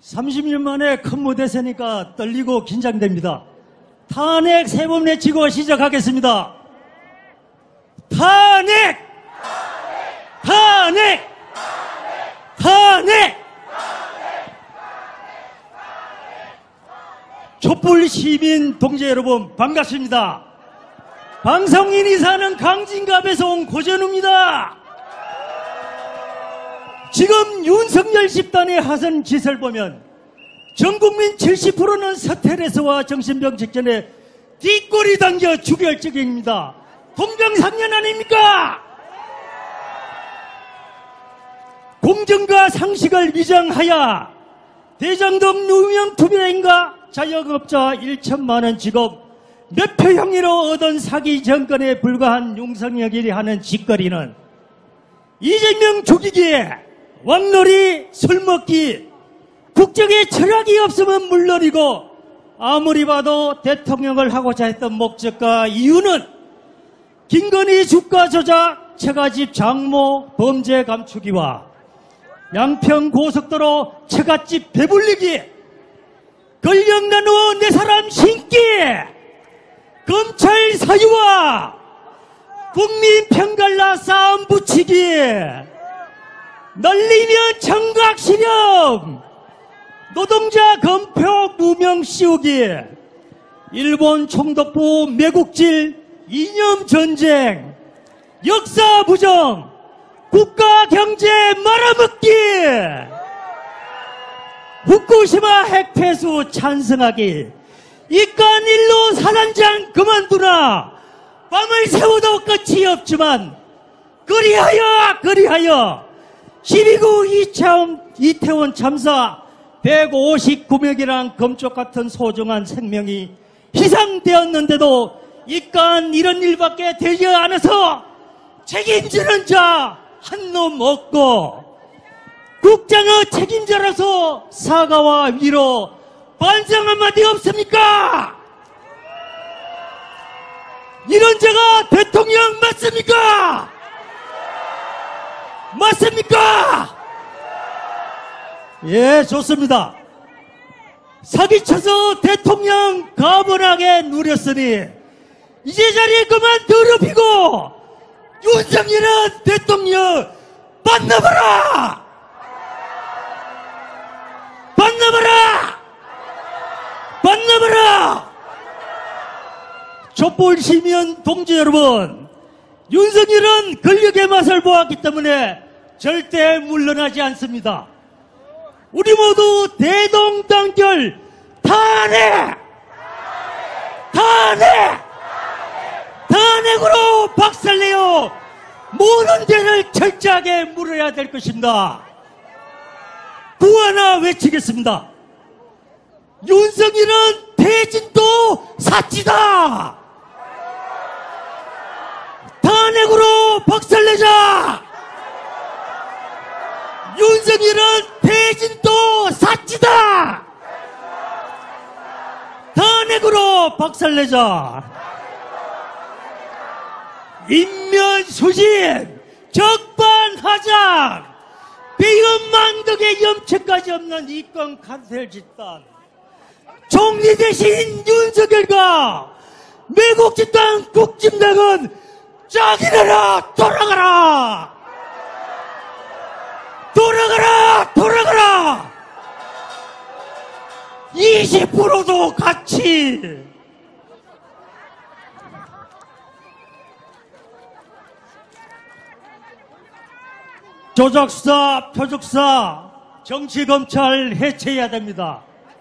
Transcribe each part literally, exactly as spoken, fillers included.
삼십 년 만에 큰 무대 서니까 떨리고 긴장됩니다. 탄핵 세 번 외치고 시작하겠습니다. 탄핵! 탄핵! 탄핵! 촛불 시민 동지 여러분 반갑습니다. 방송인이 사는 강진갑에서 온 고전우입니다. 지금 윤석열 집단의 하선 짓을 보면 전국민 칠십 퍼센트는 스트레스와 정신병 직전에 뒷골이 당겨 죽일 지경입니다. 동병상련 아닙니까? 공정과 상식을 위장하여 대장동 유명 투명인가 자영업자 천만 원 직업 몇 표 형의로 얻은 사기 정권에 불과한 윤석열이 하는 짓거리는 이재명 죽이기에 왕놀이 술먹기 국정에 철학이 없으면 물론이고 아무리 봐도 대통령을 하고자 했던 목적과 이유는 김건희 주가 조작, 처갓집 장모 범죄 감추기와 양평 고속도로 처갓집 배불리기, 권력 나누어 내 사람 신기, 검찰 사유와 국민 편갈라 싸움 붙이기, 널리면 청각 실형, 노동자 검표 무명 씌우기, 일본 총독부 매국질 이념 전쟁, 역사 부정, 국가 경제 말아먹기, 후쿠시마 핵 폐수 찬성하기, 이깟 일로 사단장 그만두라. 밤을 새워도 끝이 없지만 그리하여 그리하여 십이 구 이태원, 이태원 참사 백오십구 명이란 검쪽 같은 소중한 생명이 희생되었는데도 이깟 이런 일밖에 되지 않아서 책임지는 자 한 놈 없고 국장의 책임자로서 사과와 위로 반성 한마디 없습니까? 이런 자가 대통령 맞습니까? 맞습니까? 예, 좋습니다. 사기쳐서 대통령 가분하게 누렸으니 이제 자리에 그만 더럽히고 윤석열은 대통령 반납하라! 반납하라! 반납하라! 촛불 시민 동지 여러분, 윤석열은 권력의 맛을 보았기 때문에 절대 물러나지 않습니다. 우리 모두 대동단결 탄핵! 탄핵! 탄핵으로 박살내어 모든 죄를 철저하게 물어야 될 것입니다. 구하나 외치겠습니다. 윤석열은 대진도 사치다! 탄핵으로 박살내자! 윤석열은 대진도 사치다! 탄핵으로 박살내자! 인면수진, 적반하장, 비음망덕의 염치까지 없는 이권 간세 집단, 총리 대신 윤석열과 매국 집단 국진당은 짝이라라 돌아가라! 돌아가라! 돌아가라! 이십 퍼센트도 같이! 조작수사, 표적수사, 정치검찰 해체해야 됩니다.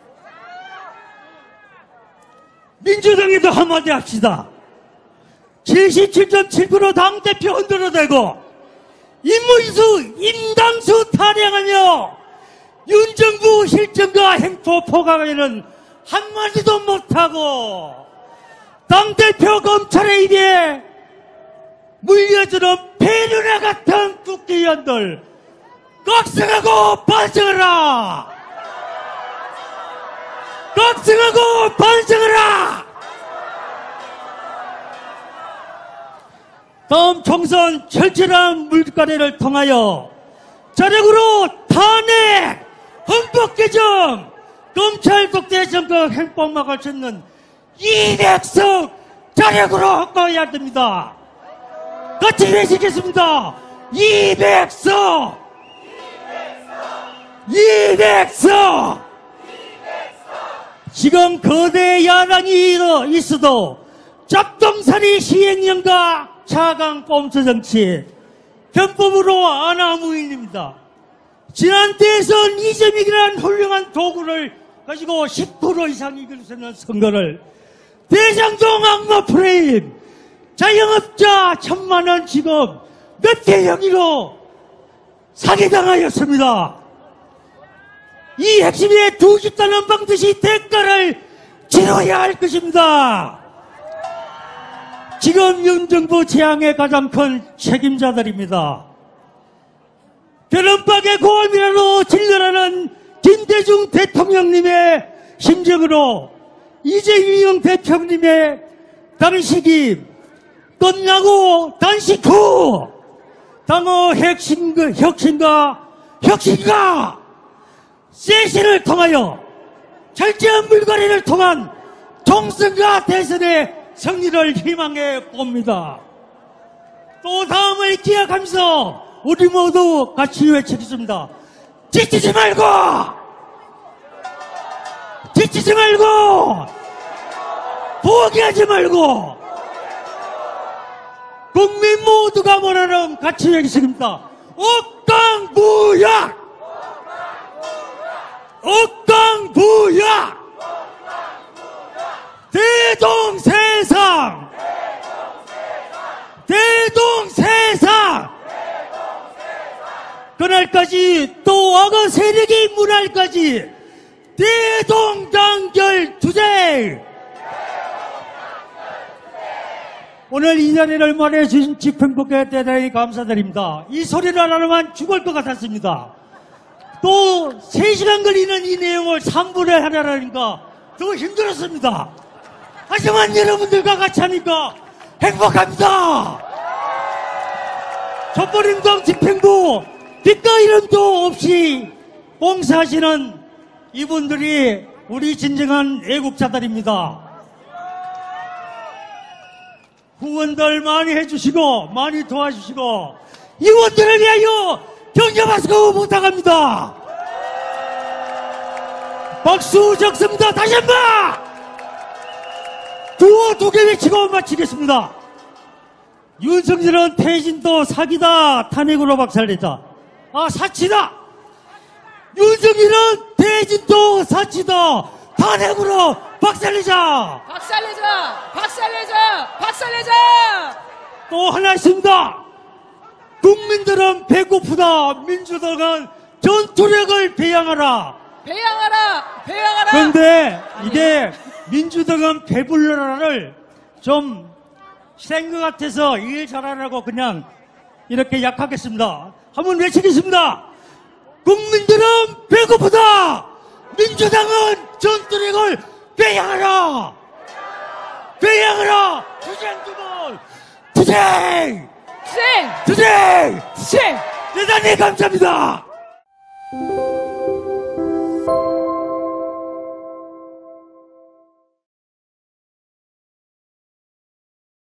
민주당에도 한마디 합시다. 칠십칠 점 칠 퍼센트 당대표 흔들어대고 임문수, 임당수 탄핵하며 윤정부 실정과 행포 포강에는 한마디도 못하고 당대표 검찰의 입에 물려주는 폐륜화 같은 국회의원들 각성하고 반성하라! 각성하고 반성하라! 다음 총선 철저한 물갈이를 통하여 자력으로 탄핵, 헌법 개정, 검찰 독재 정권 행법막을 쳤는 이백석 자력으로 바꿔야 됩니다. 같이 외치겠습니다. 이백석! 이백석! 지금 거대 야당이 있어도 잡동사리 시행령과 차강 꼼수 정치, 편법으로 아나무인입니다. 지난 대선 이재명이라는 훌륭한 도구를 가지고 십 퍼센트 이상 이길 수 있는 선거를 대장동 악마 프레임, 자영업자 천만원 지금 몇 개 영위로 사기당하였습니다. 이 핵심의 두 집단은 반드시 대가를 치러야 할 것입니다. 지금 윤 정부 재앙의 가장 큰 책임자들입니다. 변헌박의 고함이라도 진료라는 김대중 대통령님의 심정으로 이재명 대표님의 단식이 끝나고 단식 후 당의 혁신과, 혁신과, 혁신과 세신을 통하여 철저한 물갈이를 통한 총선과 대선의 승리를 희망해 봅니다. 또 다음을 기약하면서 우리 모두 같이 외치겠습니다. 지치지 말고! 지치지 말고! 포기하지 말고! 국민 모두가 원하는 같이 외치겠습니다. 억강부약! 억강부약! 대동세상! 대동세상! 그날까지 또 악어 세력이 문할까지 대동단결 투쟁! 오늘 이 자리를 마련해주신 집행부께 대단히 감사드립니다. 이 소리를 하나만 죽을 것 같았습니다. 또 세 시간 걸리는 이 내용을 삼 분에 하려니까 더 힘들었습니다. 하지만 여러분들과 같이 하니까 행복합니다. 촛불운동 집행부 빛과 이름도 없이 봉사하시는 이분들이 우리 진정한 애국자들입니다. 후원들 많이 해주시고 많이 도와주시고 이원들을 위하여 경제마스크 부탁합니다. 박수 적습니다. 다시 한번 두어 두 개 외치고 마치겠습니다. 윤석열은 퇴진도 사기다, 탄핵으로 박살내자. 아, 사치다. 윤석열은 퇴진도 사치다, 탄핵으로 박살내자. 박살내자. 박살내자. 박살내자. 또 하나 있습니다. 국민들은 배고프다. 민주당은 전투력을 배양하라. 배양하라. 배양하라. 그런데 이게 민주당은 배불러라를 좀 센 것 같아서 일 잘하라고 그냥 이렇게 약하겠습니다. 한번 외치겠습니다. 국민들은 배고프다. 민주당은 전투력을 배양하라. 배양하라. 투쟁 두 번. 투쟁. 투쟁. 투쟁. 투쟁. 대단히 감사합니다.